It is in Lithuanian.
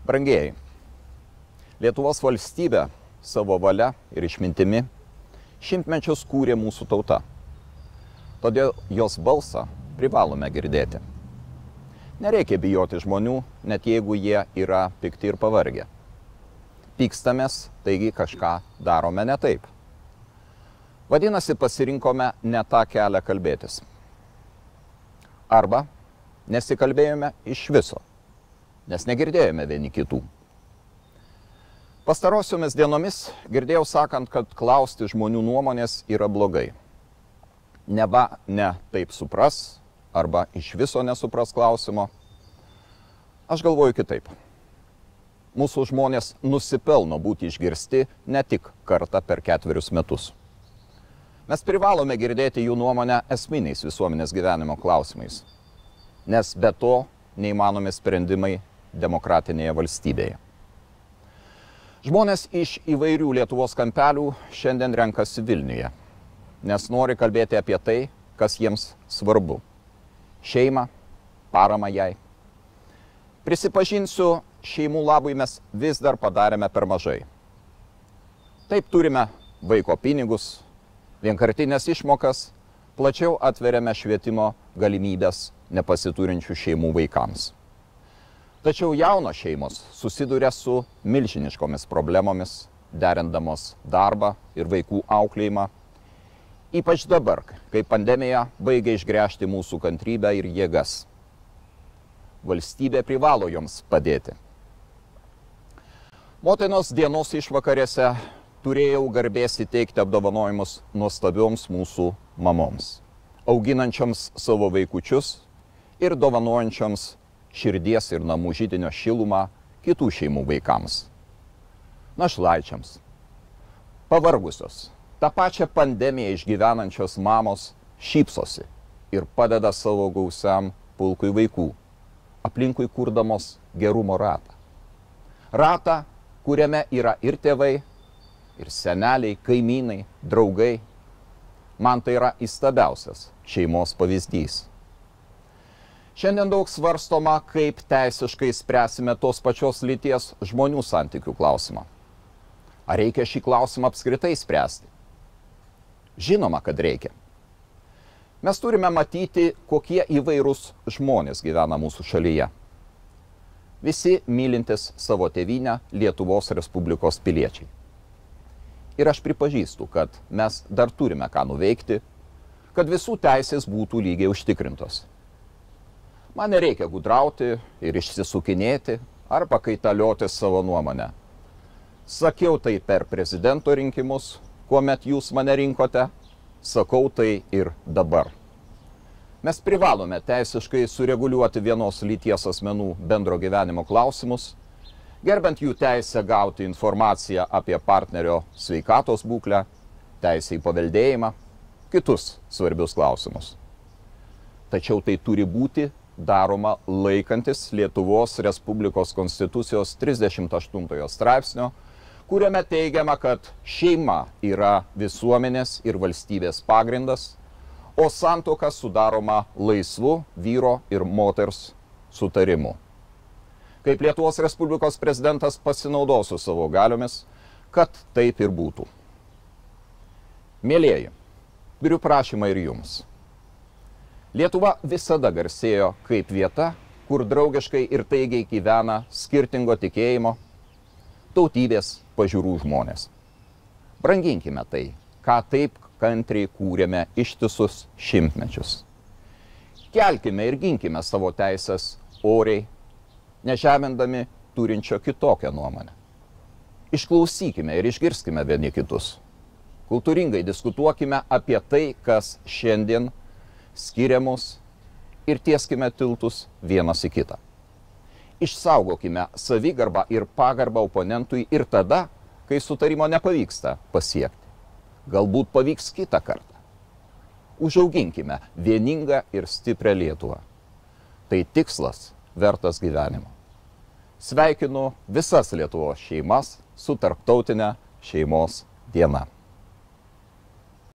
Brangieji, Lietuvos valstybė savo valia ir išmintimi šimtmečius kūrė mūsų tauta. Todėl jos balsą privalome girdėti. Nereikia bijoti žmonių, net jeigu jie yra pikti ir pavargę. Pykstamės, taigi kažką darome ne taip. Vadinasi, pasirinkome ne tą kelią kalbėtis. Arba nesikalbėjome iš viso, nes negirdėjome vieni kitų. Pastarosiomis dienomis girdėjau sakant, kad klausti žmonių nuomonės yra blogai. Neva ne taip supras, arba iš viso nesupras klausimo. Aš galvoju kitaip. Mūsų žmonės nusipelno būti išgirsti ne tik kartą per 4 metus. Mes privalome girdėti jų nuomonę esminiais visuomenės gyvenimo klausimais, nes be to neįmanomi sprendimai demokratinėje valstybėje. Žmonės iš įvairių Lietuvos kampelių šiandien renkasi Vilniuje, nes nori kalbėti apie tai, kas jiems svarbu. Šeimą, paramą jai. Prisipažinsiu, šeimų labui mes vis dar padarėme per mažai. Taip turime vaiko pinigus, vienkartinės išmokas, plačiau atveriame švietimo galimybės nepasiturinčių šeimų vaikams. Tačiau jaunos šeimos susiduria su milžiniškomis problemomis, derindamos darbą ir vaikų auklėjimą, ypač dabar, kai pandemija baigia išgręžti mūsų kantrybę ir jėgas. Valstybė privalo joms padėti. Motinos dienos išvakarėse turėjau garbės įteikti apdovanojimus nuostabioms mūsų mamoms, auginančioms savo vaikučius ir dovanojančioms širdies ir namų židinio šilumą kitų šeimų vaikams. Našlaičiams, pavargusios, tą pačią pandemiją išgyvenančios mamos šypsosi ir padeda savo gausiam pulkui vaikų, aplinkui kurdamos gerumo ratą. Ratą, kuriame yra ir tėvai, ir seneliai, kaimynai, draugai. Man tai yra įstabiausias šeimos pavyzdys. Šiandien daug svarstoma, kaip teisiškai spręsime tos pačios lyties žmonių santykių klausimą. Ar reikia šį klausimą apskritai spręsti? Žinoma, kad reikia. Mes turime matyti, kokie įvairūs žmonės gyvena mūsų šalyje. Visi mylintis savo tėvynę Lietuvos Respublikos piliečiai. Ir aš pripažįstu, kad mes dar turime ką nuveikti, kad visų teisės būtų lygiai užtikrintos. Man nereikia gudrauti ir išsisukinėti arba kaitalioti savo nuomonę. Sakiau tai per prezidento rinkimus, kuomet jūs mane rinkote, sakau tai ir dabar. Mes privalome teisiškai sureguliuoti vienos lyties asmenų bendro gyvenimo klausimus, gerbent jų teisę gauti informaciją apie partnerio sveikatos būklę, teisę į paveldėjimą, kitus svarbius klausimus. Tačiau tai turi būti daroma laikantis Lietuvos Respublikos Konstitucijos 38 straipsnio, kuriame teigiama, kad šeima yra visuomenės ir valstybės pagrindas, o santuoka sudaroma laisvu vyro ir moters sutarimu. Kaip Lietuvos Respublikos prezidentas pasinaudosiu savo galiomis, kad taip ir būtų. Mielieji, turiu prašymą ir jums. Lietuva visada garsėjo kaip vieta, kur draugiškai ir taigiai gyvena skirtingo tikėjimo, tautybės, pažiūrų žmonės. Branginkime tai, ką taip kantriai kūrėme ištisus šimtmečius. Kelkime ir ginkime savo teisės oriai, nežemindami turinčio kitokią nuomonę. Išklausykime ir išgirskime vieni kitus. Kultūringai diskutuokime apie tai, kas šiandien skiria mus ir tieskime tiltus vienas į kitą. Išsaugokime savigarbą ir pagarbą oponentui ir tada, kai sutarimo nepavyksta pasiekti. Galbūt pavyks kitą kartą. Užauginkime vieningą ir stiprią Lietuvą. Tai tikslas vertas gyvenimo. Sveikinu visas Lietuvos šeimas su Tarptautine šeimos diena.